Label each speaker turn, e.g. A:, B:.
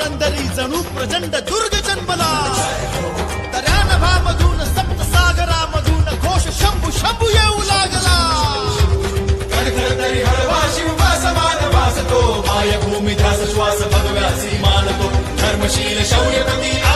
A: पुरंदरी जणू प्रचंड दुर्ग जन्मला तऱ्या नभामधून सप्त सागरामधून घोष शंभू शंभू येऊ लागला
B: खडखड तरी हळवा शिववास मानवास तो मायभूमी ध्यास श्वास भगव्यासी मानतो धर्मशील शौर्यपती